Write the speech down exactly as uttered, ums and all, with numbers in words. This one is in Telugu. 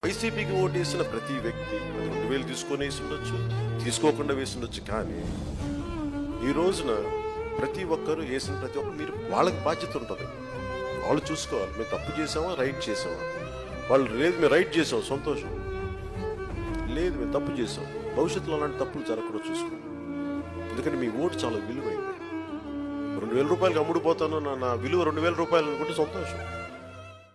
వైసీపీకి ఓటేసిన ప్రతి వ్యక్తి రెండు వేలు తీసుకొని వేసి ఉండొచ్చు, తీసుకోకుండా వేసి ఉండొచ్చు. కానీ ఈ రోజున ప్రతి ఒక్కరు వేసిన ప్రతి ఒక్కరు మీరు వాళ్ళకి బాధ్యత ఉంటుంది. వాళ్ళు చూసుకోవాలి, మేము తప్పు చేసామా రైట్ చేసామా. వాళ్ళు లేదు మేము రైట్ చేసాం సంతోషం, లేదు మేము తప్పు చేసాం, భవిష్యత్తులో అలాంటి తప్పులు జరగకుండా చూసుకోండి. ఎందుకంటే మీ ఓటు చాలా విలువైంది. రెండు వేల రూపాయలకి అమ్ముడుపోతాను, నా నా విలువ రెండు వేల రూపాయలు అనుకుంటే సంతోషం.